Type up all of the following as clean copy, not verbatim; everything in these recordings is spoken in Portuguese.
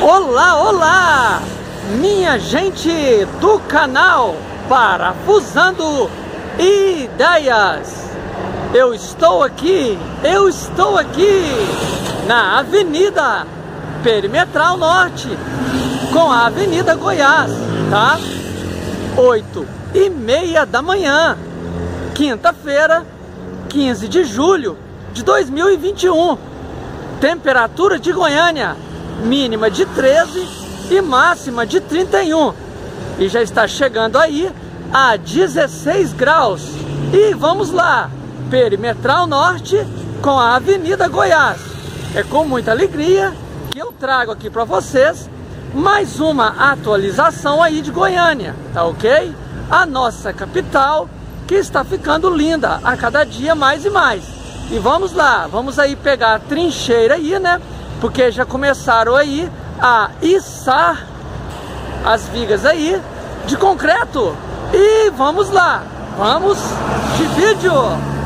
Olá, olá, minha gente do canal Parafusando Ideias. Eu estou aqui na Avenida Perimetral Norte com a Avenida Goiás, tá? 8h30 da manhã, quinta-feira, 15 de julho de 2021. Temperatura de Goiânia, mínima de 13 e máxima de 31. E já está chegando aí a 16 graus. E vamos lá, Perimetral Norte com a Avenida Goiás. É com muita alegria que eu trago aqui para vocês mais uma atualização aí de Goiânia, tá ok? A nossa capital que está ficando linda a cada dia mais e mais. E vamos lá, vamos aí pegar a trincheira aí, né? Porque já começaram aí a içar as vigas aí de concreto. E vamos lá, vamos de vídeo.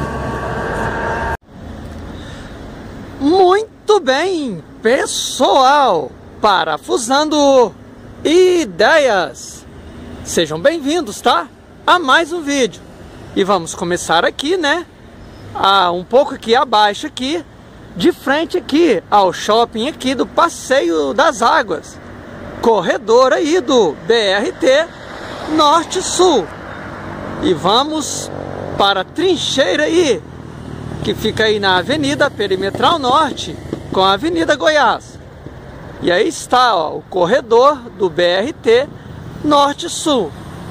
Muito bem, pessoal, Parafusando Ideias. Sejam bem-vindos, tá? A mais um vídeo. E vamos começar aqui, né? Um pouco aqui abaixo aqui, de frente aqui ao shopping aqui do Passeio das Águas, corredor aí do BRT Norte-Sul. E vamos para a trincheira aí, que fica aí na Avenida Perimetral Norte com a Avenida Goiás. E aí está, ó, o corredor do BRT Norte-Sul.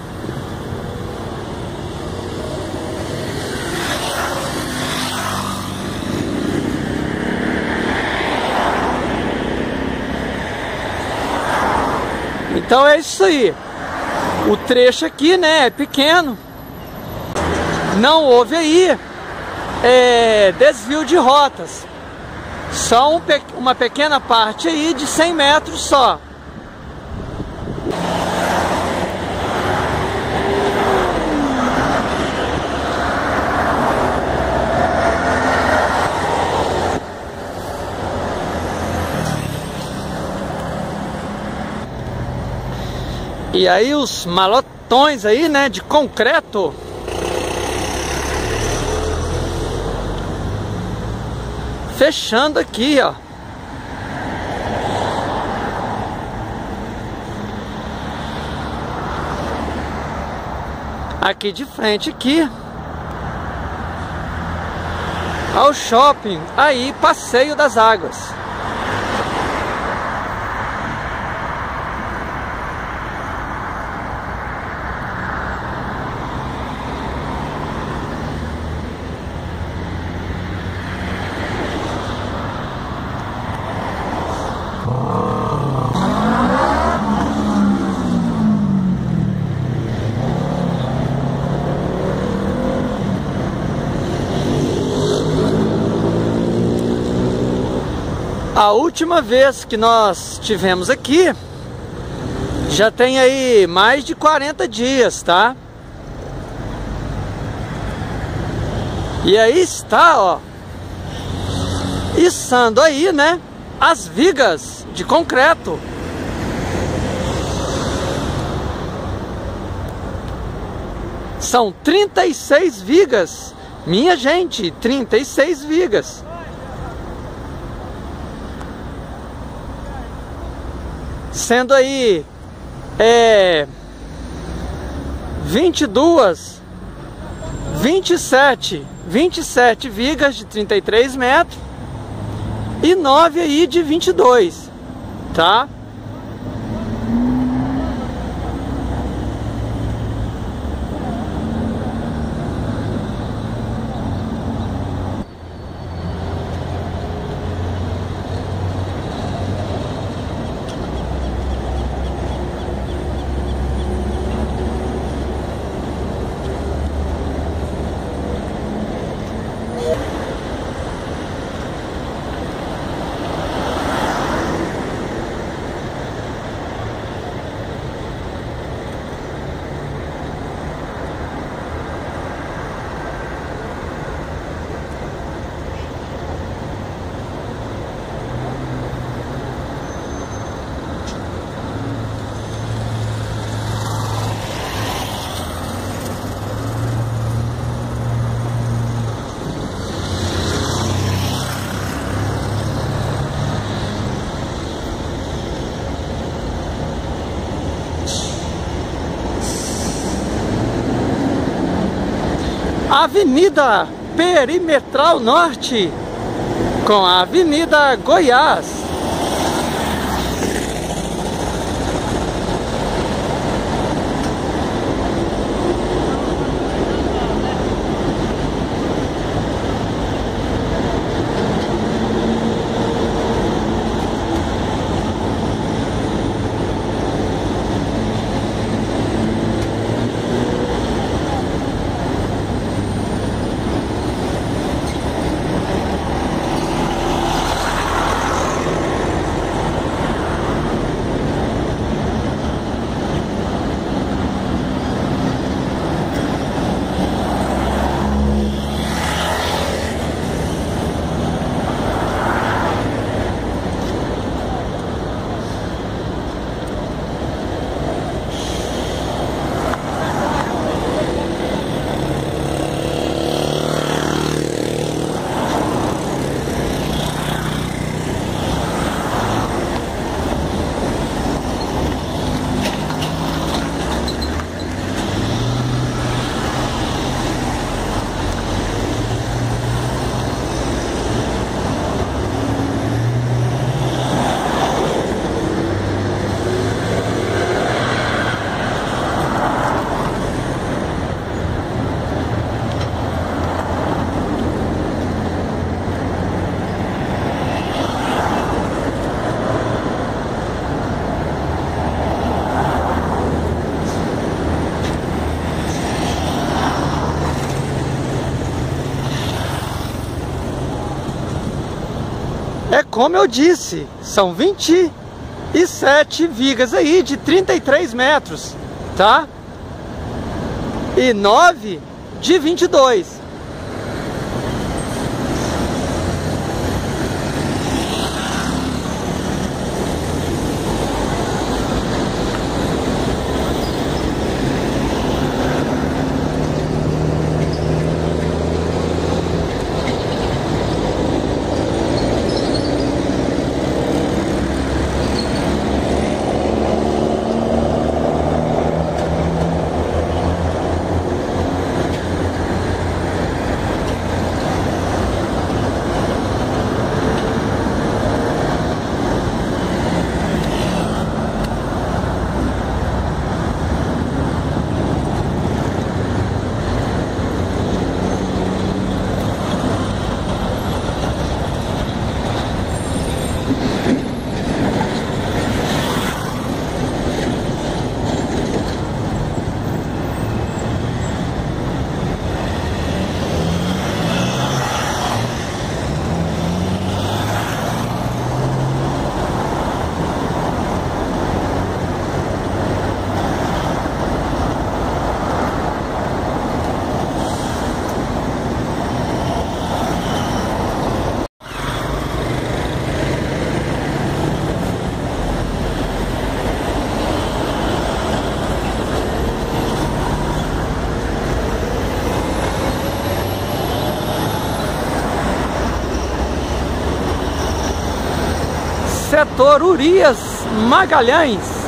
Então é isso aí. O trecho aqui, né, é pequeno. Não houve aí desvio de rotas. Só uma pequena parte aí de 100 metros só. E aí os malotões aí, né, de concreto. Fechando aqui, ó. Aqui de frente aqui ao shopping aí, Passeio das Águas. A última vez que nós tivemos aqui já tem aí mais de 40 dias, tá? E aí está, ó, içando aí, né, as vigas de concreto. São 36 vigas, minha gente, 36 vigas. Sendo aí 27 vigas de 33 metros e 9 aí de 22, tá? Avenida Perimetral Norte com a Avenida Goiás. É como eu disse, são 27 vigas aí de 33 metros, tá? E 9 de 22. Setor Urias Magalhães.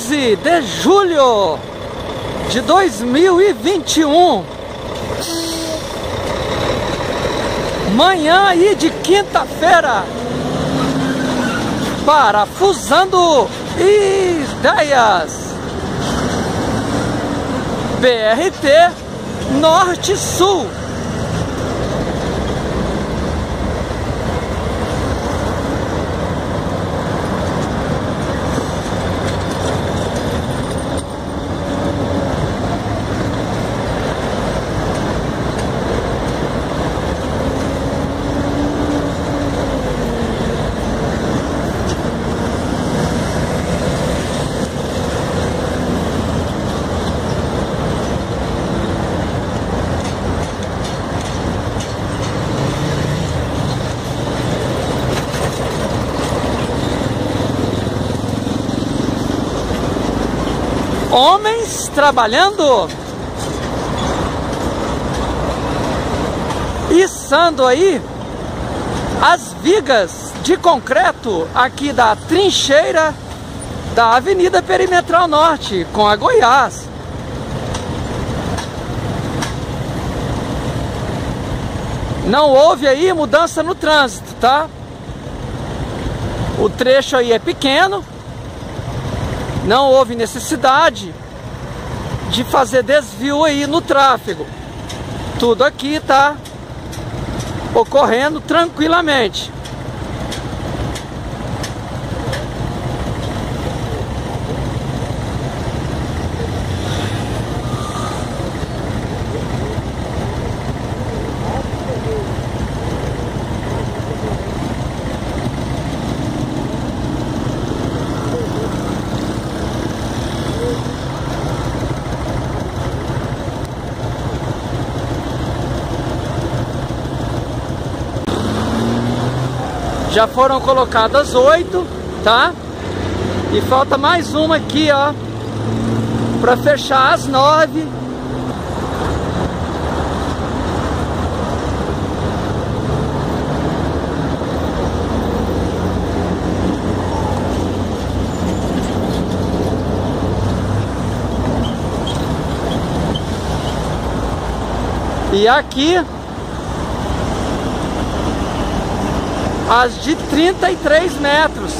15 de julho de 2021. Manhã aí de quinta-feira. Parafusando ideias. BRT Norte-Sul. Homens trabalhando, içando aí as vigas de concreto aqui da trincheira da Avenida Perimetral Norte com a Goiás. Não houve aí mudança no trânsito, tá? O trecho aí é pequeno. Não houve necessidade de fazer desvio aí no tráfego. Tudo aqui está ocorrendo tranquilamente. Já foram colocadas 8, tá? E falta mais uma aqui, ó, para fechar às 9. E aqui as de 33 metros.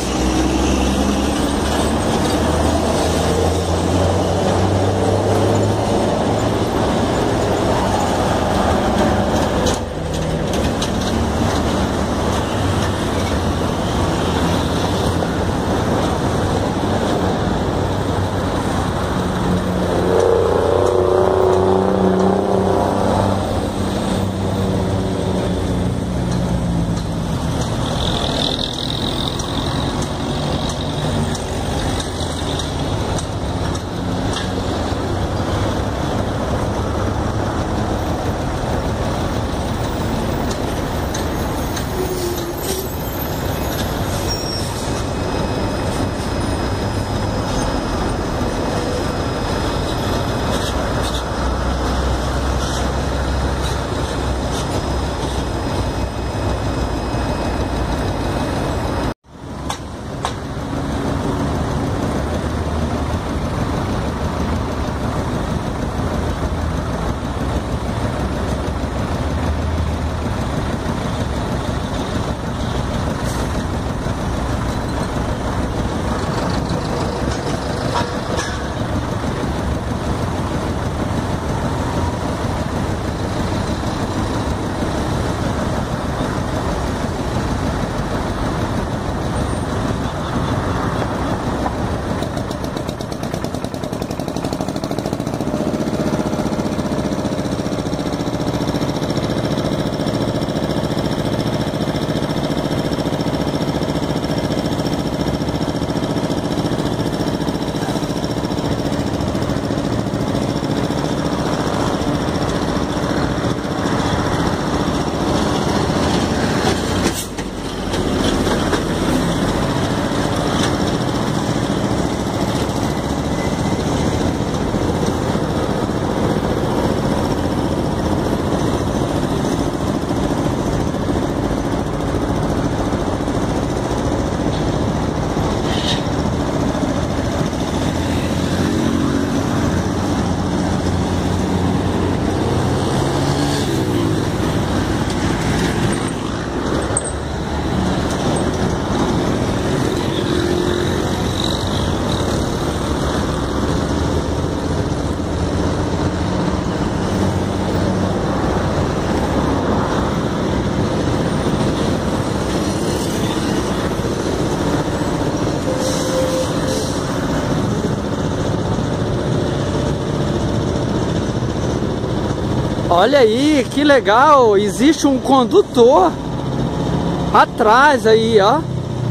Olha aí, que legal! Existe um condutor atrás aí, ó.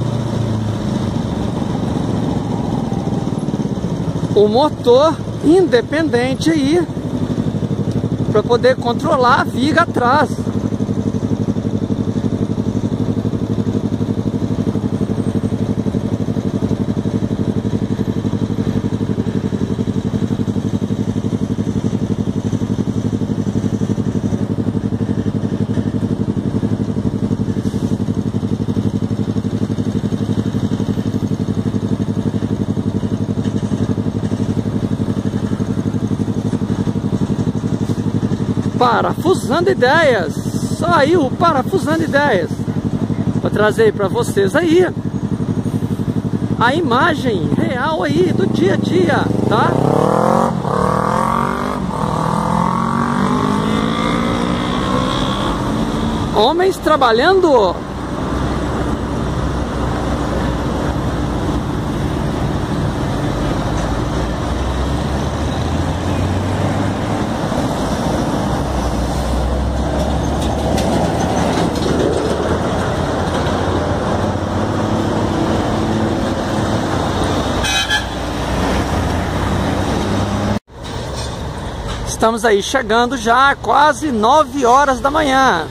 O motor independente aí, para poder controlar a viga atrás. Parafusando ideias, saiu Parafusando Ideias para trazer para vocês aí a imagem real aí do dia a dia, tá? Homens trabalhando. Estamos aí chegando já quase 9 horas da manhã.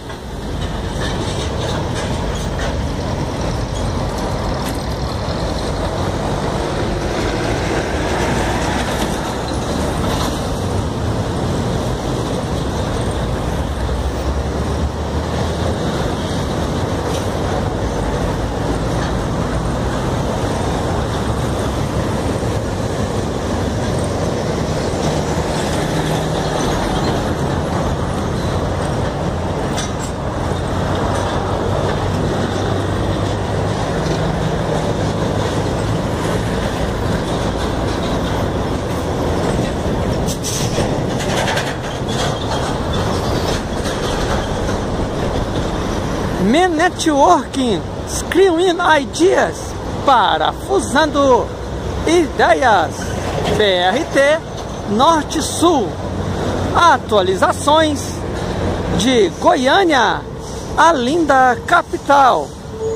Men Networking, Screwing Ideas, Parafusando Ideias, BRT Norte-Sul, atualizações de Goiânia, a linda capital.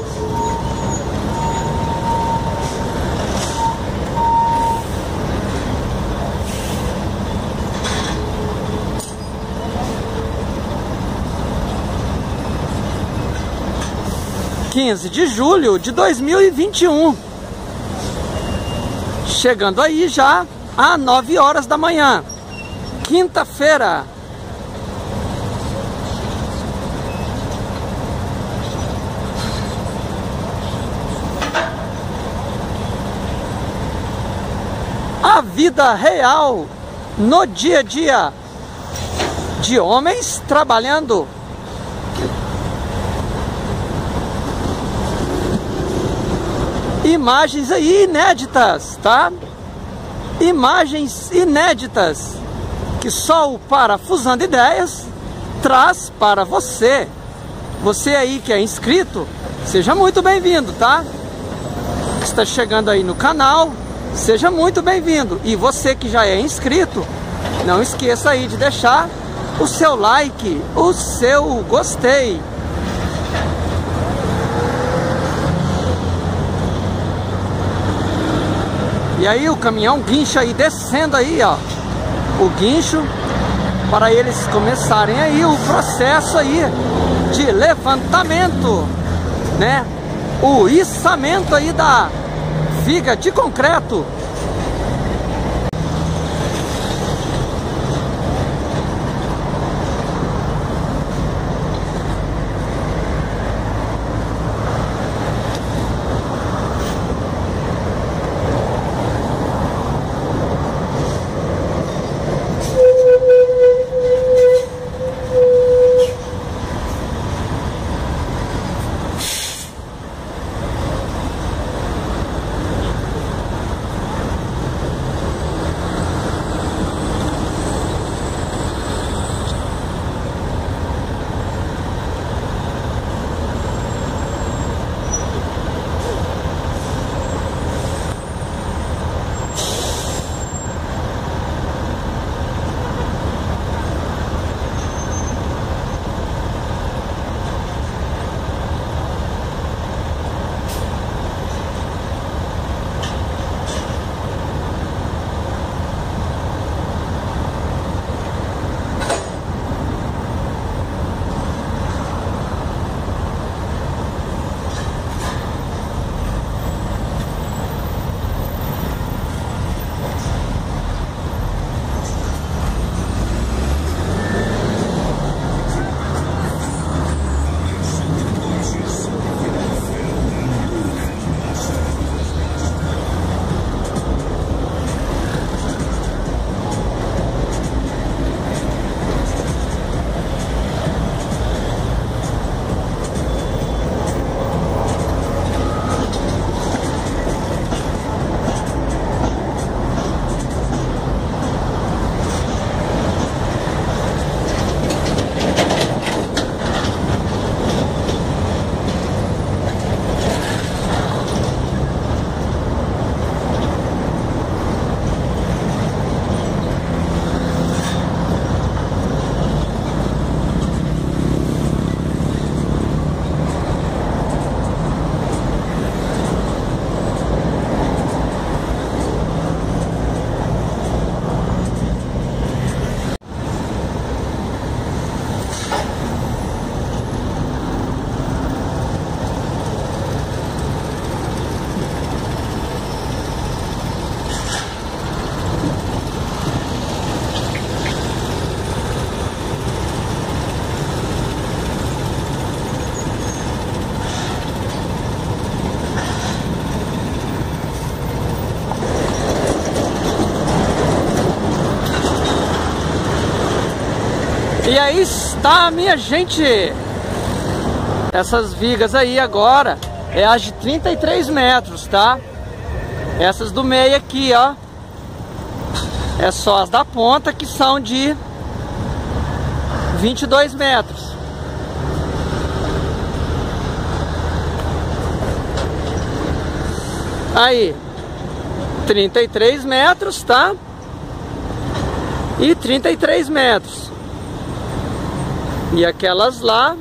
(15 de julho de 2021). Chegando aí já às 9 horas da manhã, quinta-feira. A vida real no dia a dia de homens trabalhando. Imagens aí inéditas, tá? Imagens inéditas que só o Parafusando Ideias traz para você. Você aí que é inscrito, seja muito bem-vindo, tá? Está chegando aí no canal, seja muito bem-vindo. E você que já é inscrito, não esqueça aí de deixar o seu like, o seu gostei. E aí o caminhão guincha aí, descendo aí, ó, o guincho, para eles começarem aí o processo aí de levantamento, né? O içamento aí da viga de concreto. aí está, minha gente. Essas vigas aí agora é as de 33 metros, tá? Essas do meio aqui, ó, é só as da ponta, que são de 22 metros. Aí, 33 metros, tá? E 33 metros. E aquelas lá,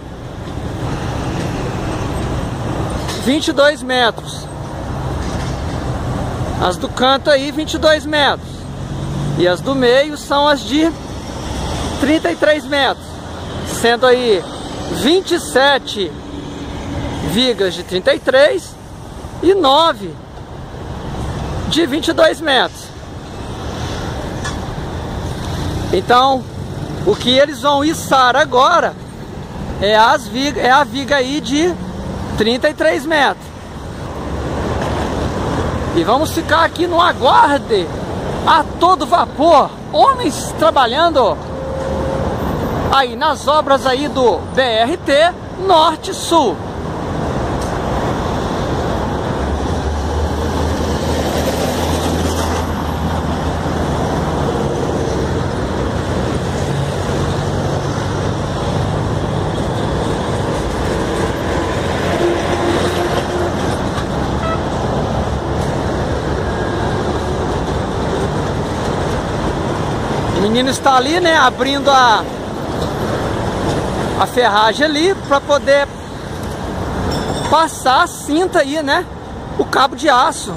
22 metros. As do canto aí, 22 metros. E as do meio são as de 33 metros. Sendo aí 27 vigas de 33 e 9 de 22 metros. Então, o que eles vão içar agora é a viga aí de 33 metros. E vamos ficar aqui no aguarde a todo vapor. Homens trabalhando aí nas obras aí do BRT Norte-Sul. O menino está ali, né, abrindo a ferragem ali para poder passar a cinta aí, né, o cabo de aço.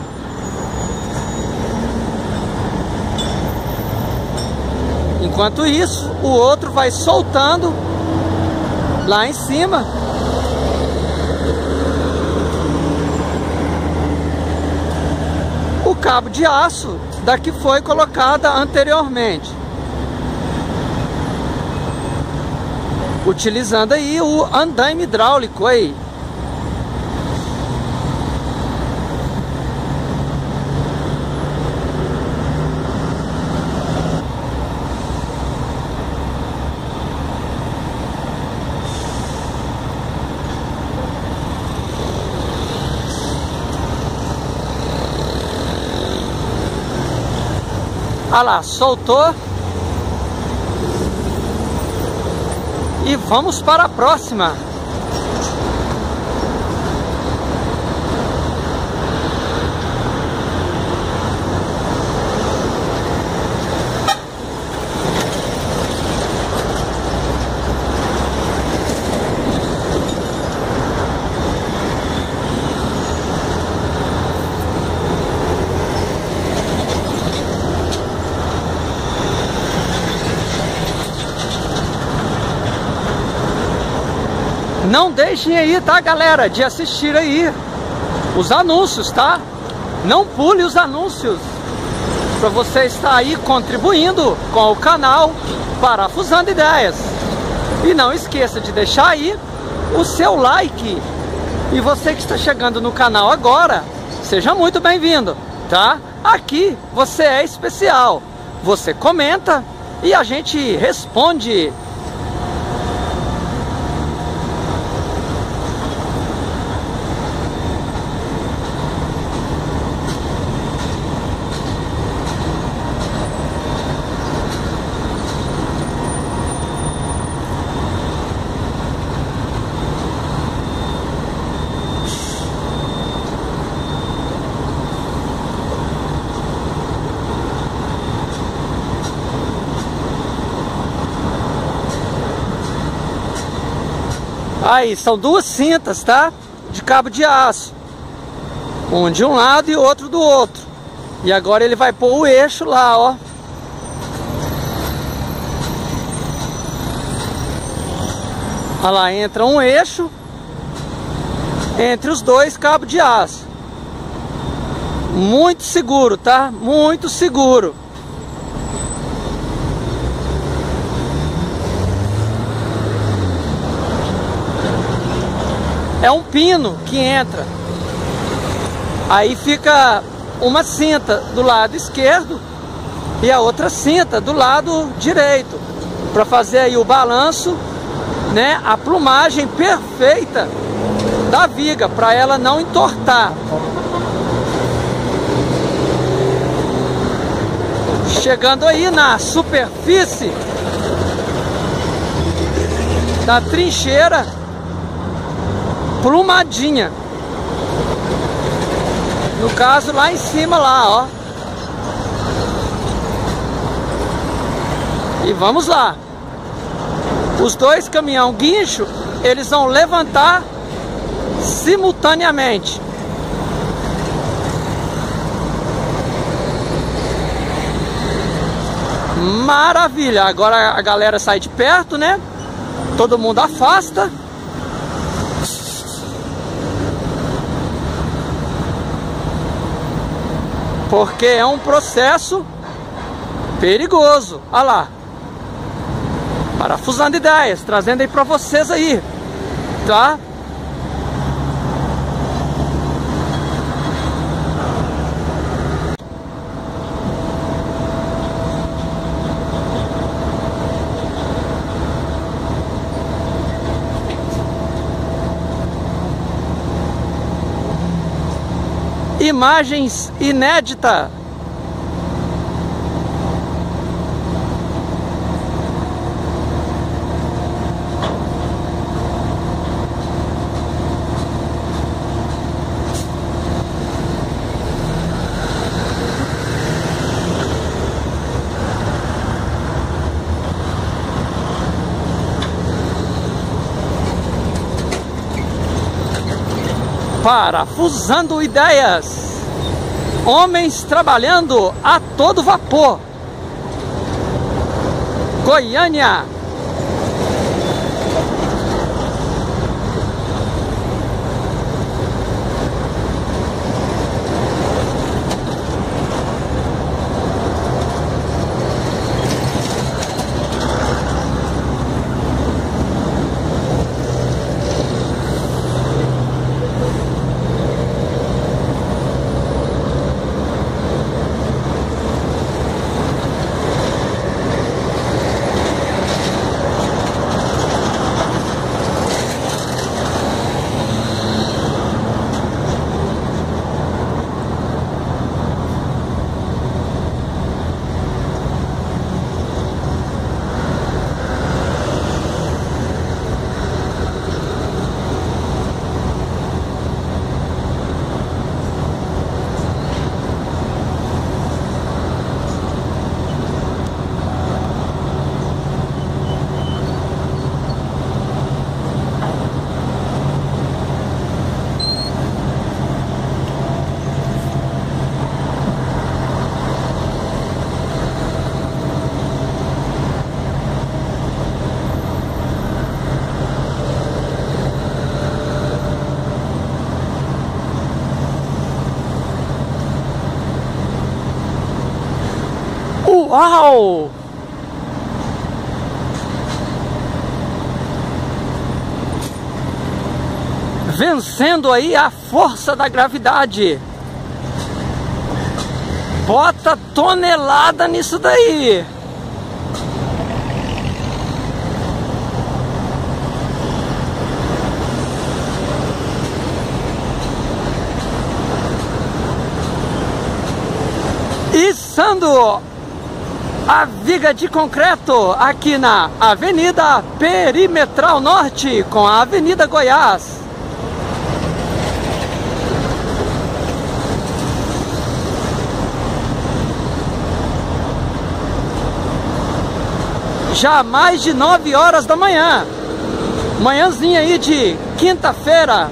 Enquanto isso, o outro vai soltando lá em cima o cabo de aço da que foi colocada anteriormente, utilizando aí o andaime hidráulico aí. Olha lá, soltou. E vamos para a próxima. Não deixem aí, tá, galera, de assistir aí os anúncios, tá? Não pule os anúncios, para você estar aí contribuindo com o canal Parafusando Ideias. E não esqueça de deixar aí o seu like. E você que está chegando no canal agora, seja muito bem-vindo, tá? Aqui você é especial. Você comenta e a gente responde. Aí, são duas cintas, tá? De cabo de aço. Um de um lado e outro do outro. E agora ele vai pôr o eixo lá, ó. Olha lá, entra um eixo entre os dois cabos de aço. Muito seguro, tá? Muito seguro. É um pino que entra. Aí fica uma cinta do lado esquerdo e a outra cinta do lado direito. para fazer aí o balanço, né? A plumagem perfeita da viga, para ela não entortar. Chegando aí na superfície da trincheira, plumadinha. No caso lá em cima lá, ó. E vamos lá. Os dois caminhão guincho, eles vão levantar simultaneamente. Maravilha! Agora a galera sai de perto, né? Todo mundo afasta. Porque é um processo perigoso. Olha lá. Parafusando ideias, trazendo aí pra vocês aí, tá? Imagens inéditas. Parafusando ideias. Homens trabalhando a todo vapor. Goiânia. Uau! Vencendo aí a força da gravidade. Bota tonelada nisso daí. Içando a viga de concreto aqui na Avenida Perimetral Norte com a Avenida Goiás. Já mais de 9 horas da manhã. Manhãzinha aí de quinta-feira.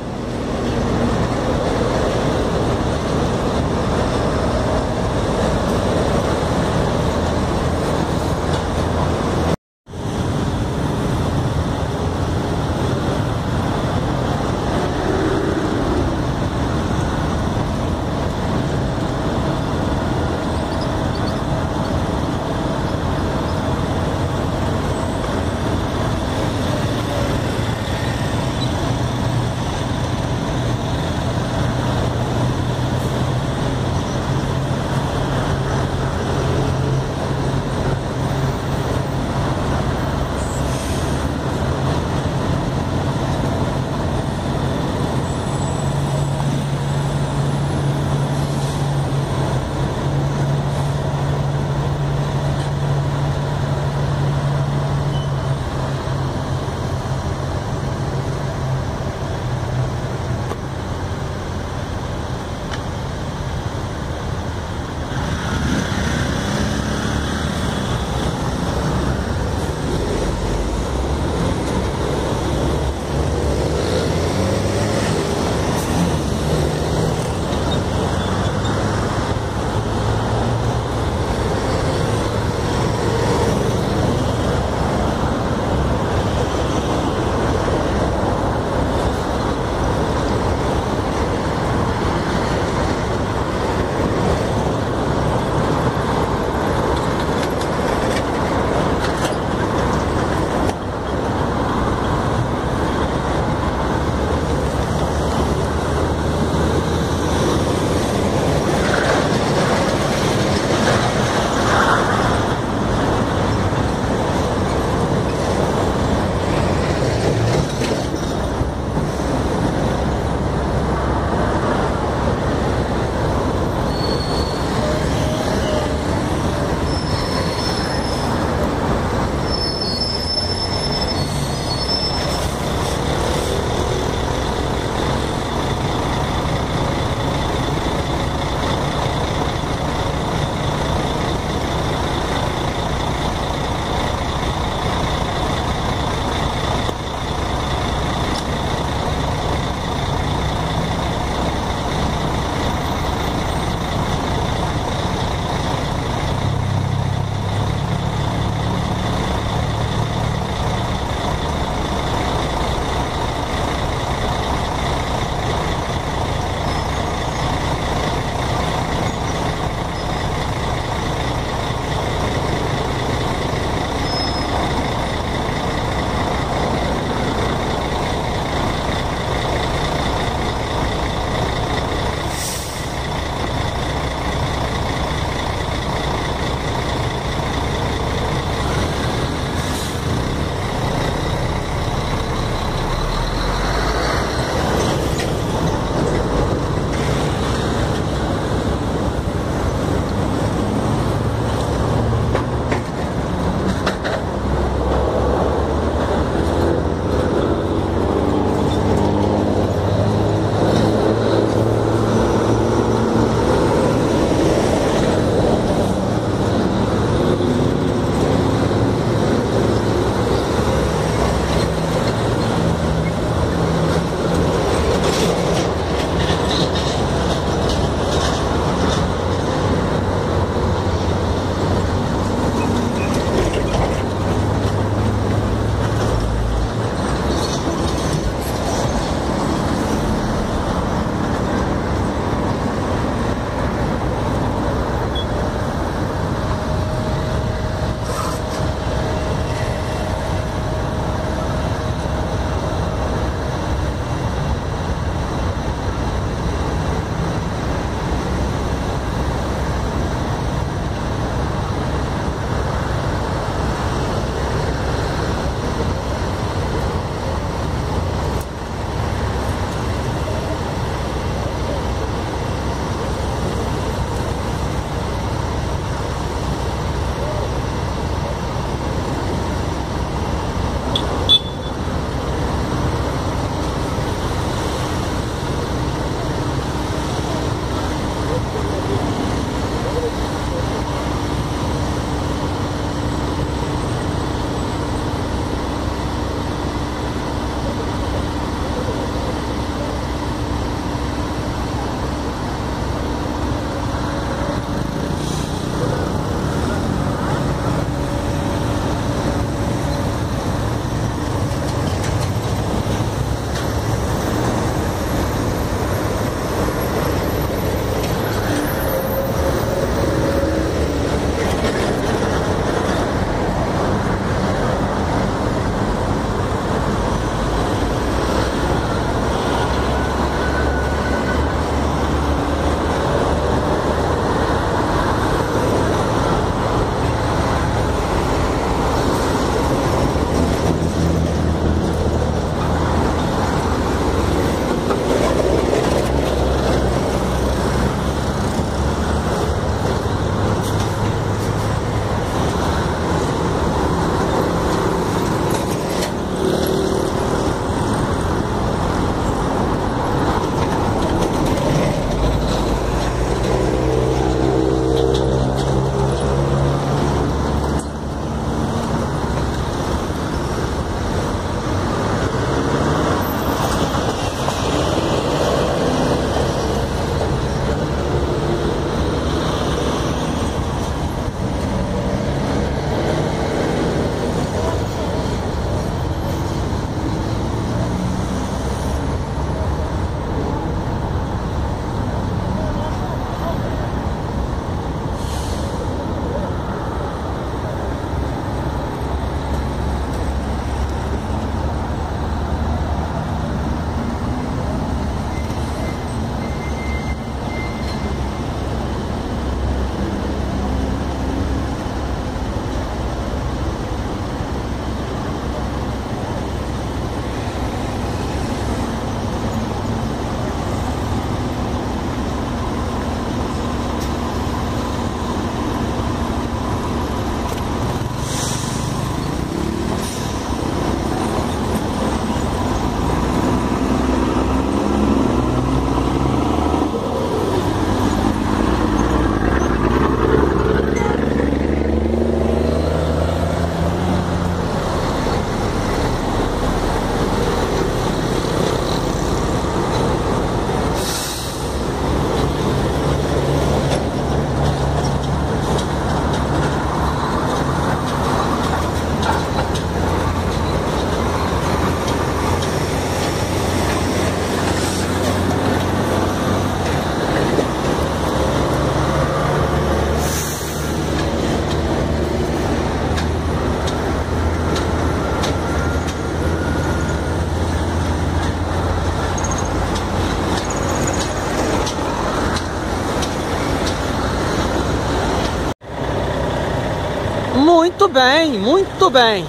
bem, muito bem.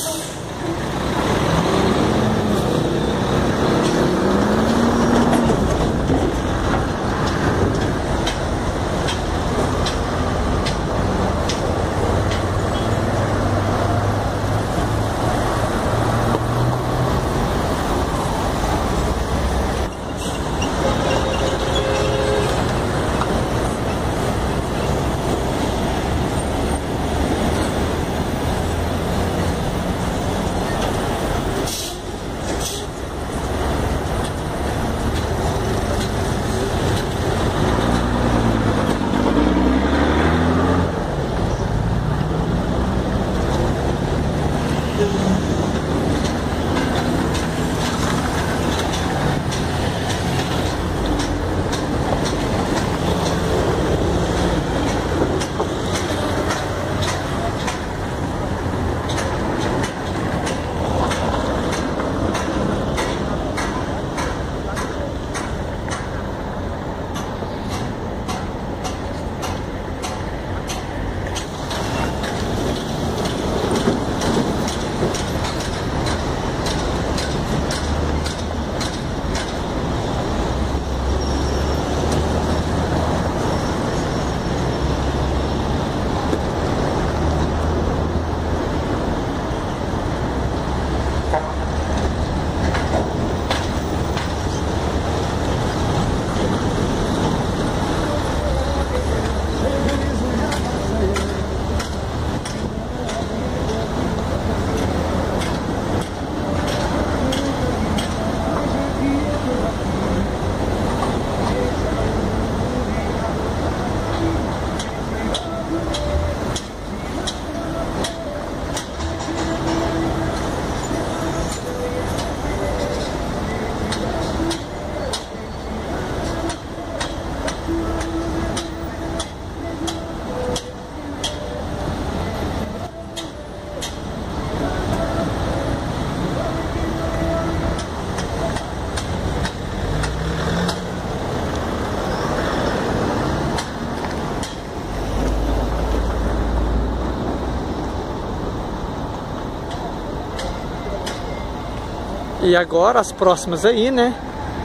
E agora as próximas aí, né?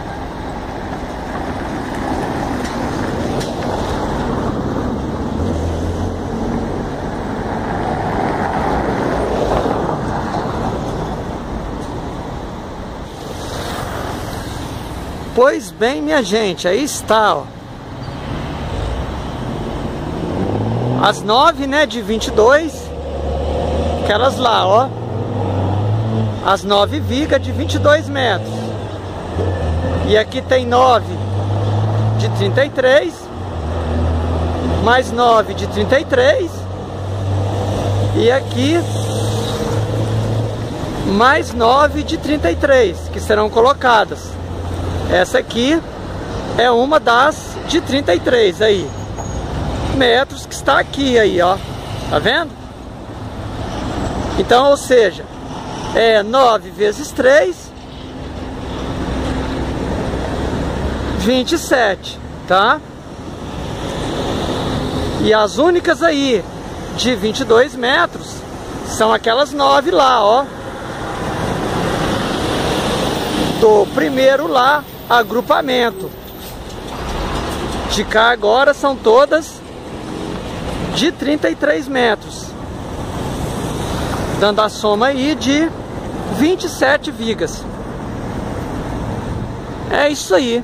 Pois bem, minha gente, aí está, ó. As 9, né, de 22. Aquelas lá, ó. As 9 vigas de 22 metros. E aqui tem 9 de 33. Mais 9 de 33. E aqui mais 9 de 33 que serão colocadas. Essa aqui é uma das de 33 aí metros que está aqui aí, ó. Tá vendo? Então, ou seja, é 9 vezes 3, 27, tá? E as únicas aí de 22 metros são aquelas 9 lá, ó. Do primeiro lá, agrupamento. De cá agora são todas de 33 metros. Dando a soma aí de 27 vigas. É isso aí.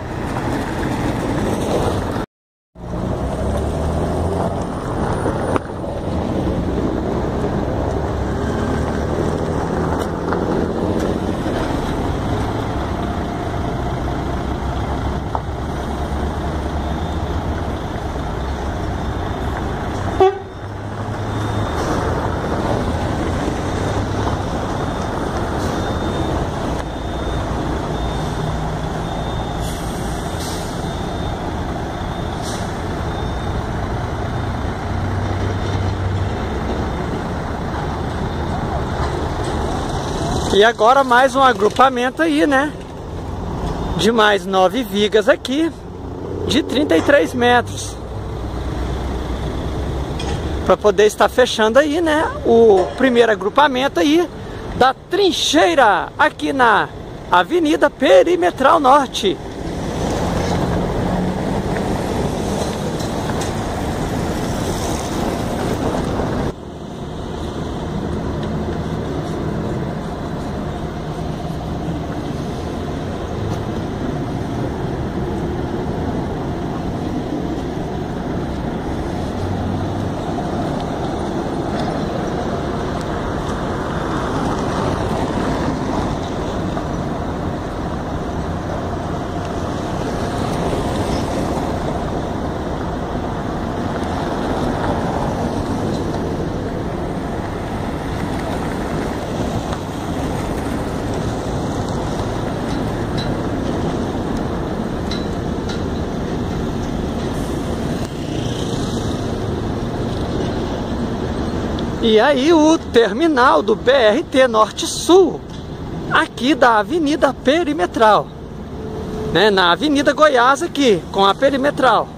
E agora mais um agrupamento aí, né? De mais 9 vigas aqui, de 33 metros. para poder estar fechando aí, né, o primeiro agrupamento aí da trincheira aqui na Avenida Perimetral Norte. E aí o terminal do BRT Norte-Sul, aqui da Avenida Perimetral, né, na Avenida Goiás aqui, com a Perimetral.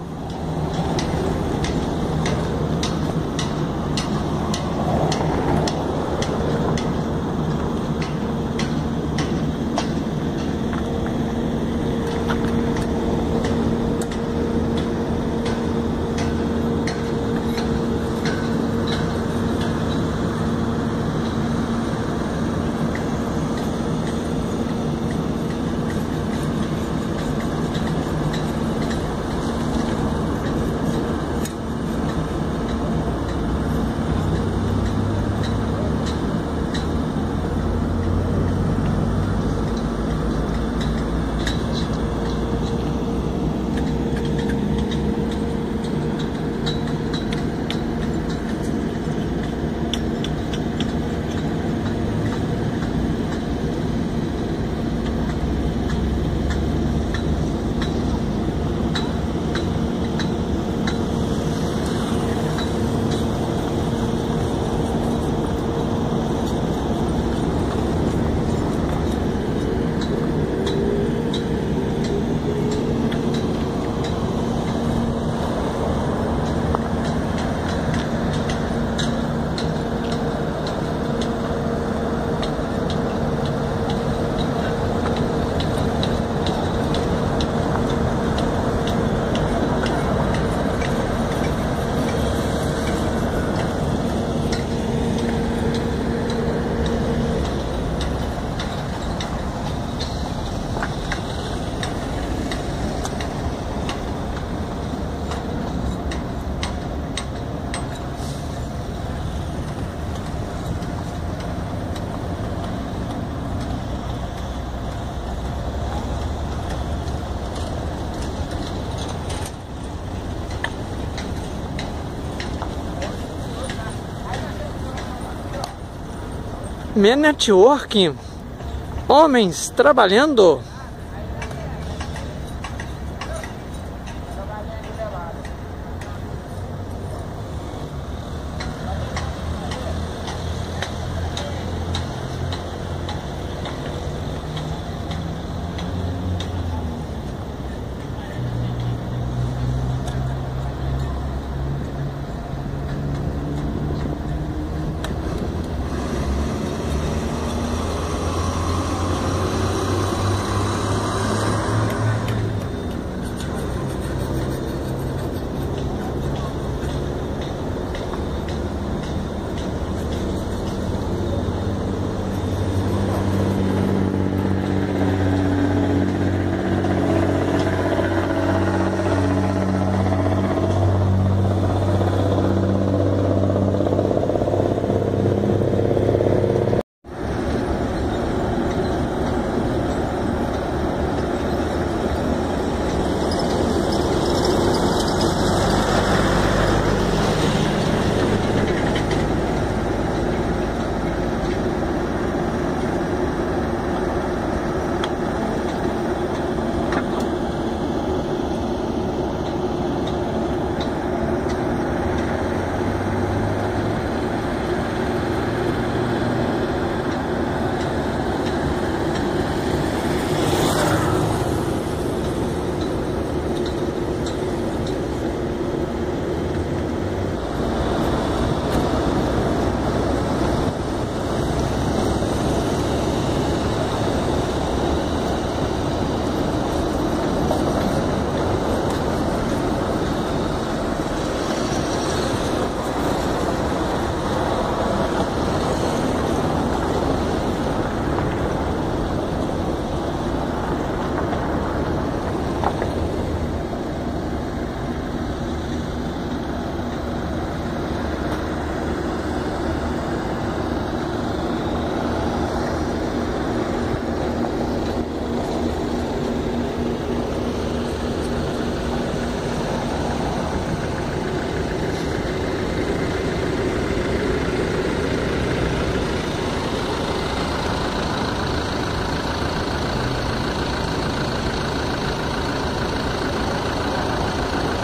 Men Networking, homens trabalhando.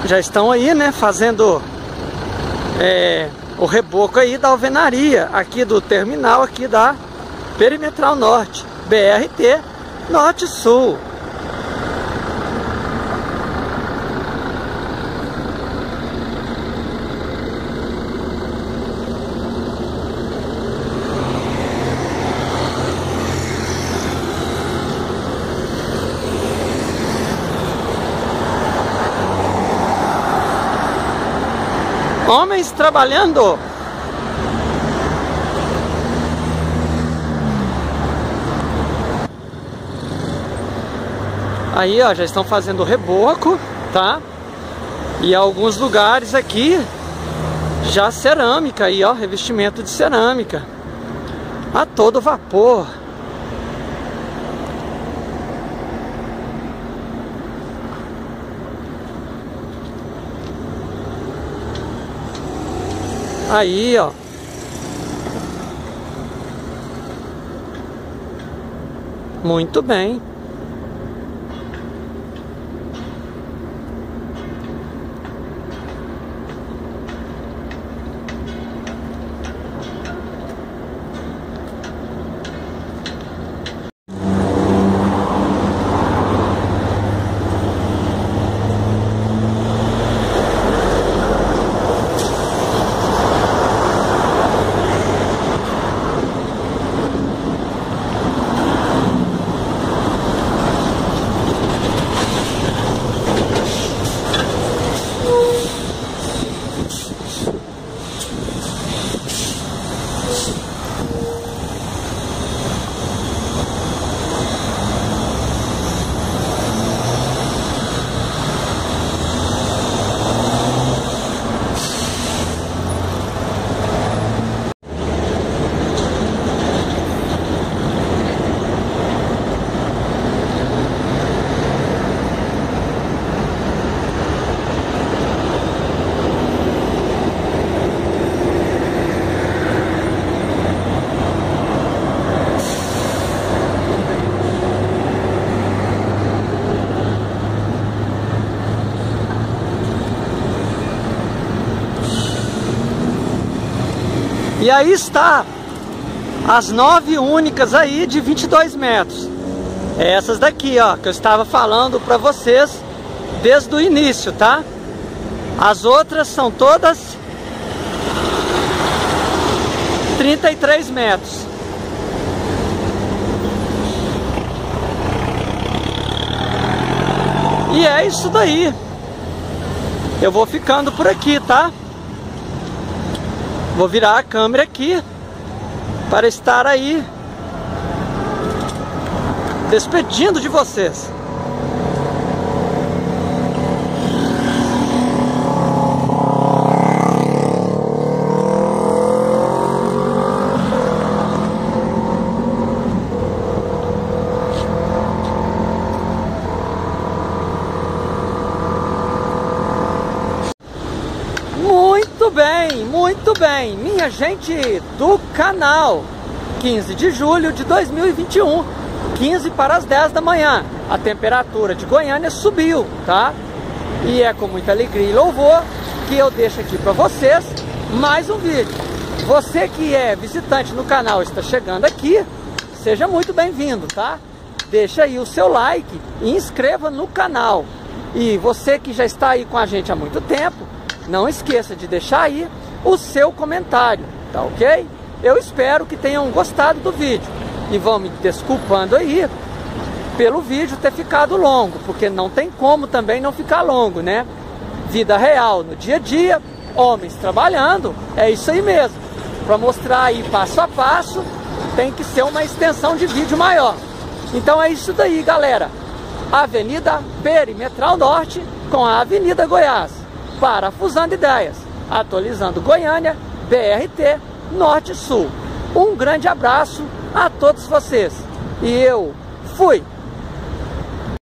Já estão aí, né, fazendo o reboco aí da alvenaria, aqui do terminal, aqui da Perimetral Norte, BRT Norte-Sul. Homens trabalhando. Aí, ó, já estão fazendo o reboco, tá? E alguns lugares aqui já cerâmica aí, ó, revestimento de cerâmica a todo vapor. Aí, ó. Muito bem. E aí está as 9 únicas aí de 22 metros. Essas daqui, ó, que eu estava falando para vocês desde o início, tá? As outras são todas 33 metros. E é isso daí. Eu vou ficando por aqui, tá? Vou virar a câmera aqui para estar aí despedindo de vocês. Muito bem, minha gente do canal, 15 de julho de 2021, 15 para as 10 da manhã, a temperatura de Goiânia subiu, tá? E é com muita alegria e louvor que eu deixo aqui para vocês mais um vídeo. Você que é visitante no canal e está chegando aqui, seja muito bem-vindo, tá? Deixa aí o seu like e inscreva no canal. E você que já está aí com a gente há muito tempo, não esqueça de deixar aí o seu comentário, tá ok? Eu espero que tenham gostado do vídeo e vão me desculpando aí pelo vídeo ter ficado longo, porque não tem como também não ficar longo, né? Vida real, no dia a dia, homens trabalhando, é isso aí mesmo. Para mostrar aí passo a passo, tem que ser uma extensão de vídeo maior. Então é isso daí, galera. Avenida Perimetral Norte com a Avenida Goiás, parafusando ideias, atualizando Goiânia, BRT Norte-Sul. Um grande abraço a todos vocês. E eu fui!